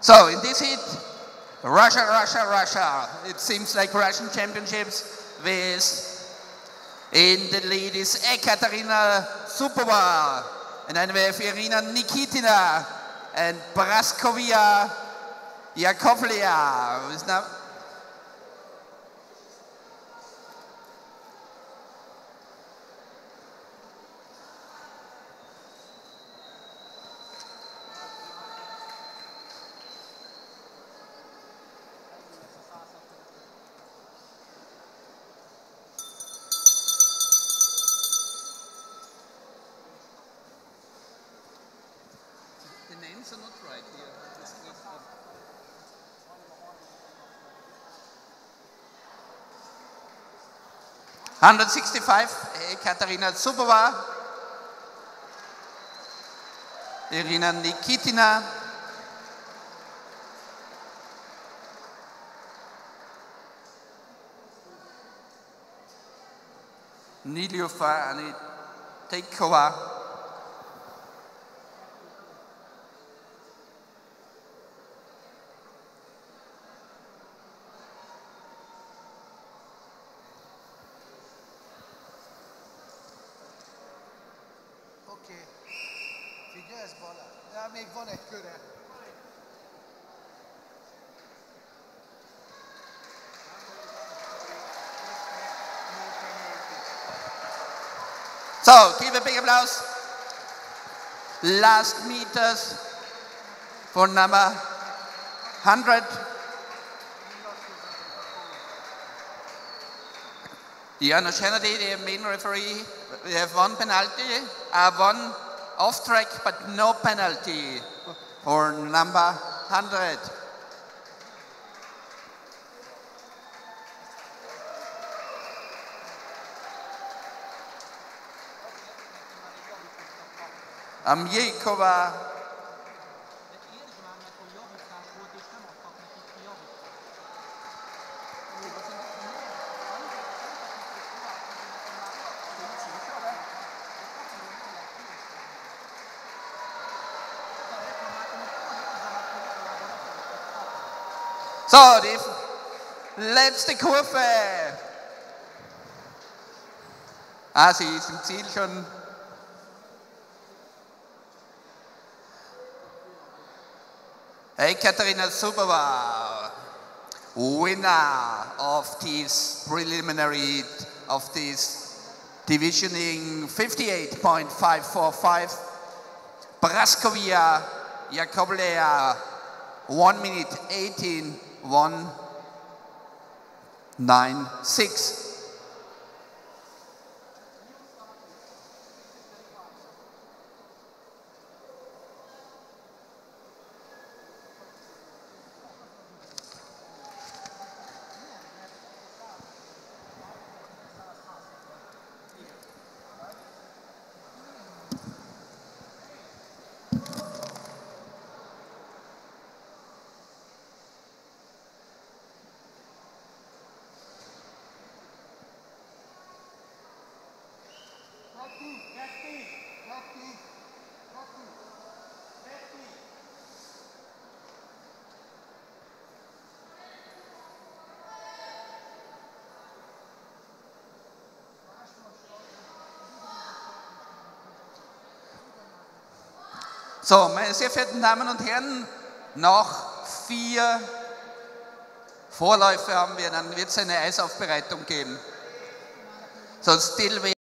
So in this heat, Russia, Russia, Russia. It seems like Russian championships with in the lead is Ekaterina SOWWG, and then we have Irina Nikitina and Praskovia Yakovleva, who is now the names are not right here. 165, Ekaterina SOWWG, Irina Nikitina, Niliufa Anitekova, Oké, figyelsz Bala? De még van egy köre. So, give a big applause. Last meters for number 100. Janos Kennedy, the main referee, we have one penalty, one off track, but no penalty for number 100. Amjekova. So, die letzte Kurve. Ah, sie ist im Ziel schon. Ekaterina SOWWG, winner of this preliminary, of this divisioning 58.545. Praskovia Yakovleva, 1 minute 18.196. So, meine sehr verehrten Damen und Herren, noch 4 Vorläufe haben wir, dann wird es eine Eisaufbereitung geben. So, still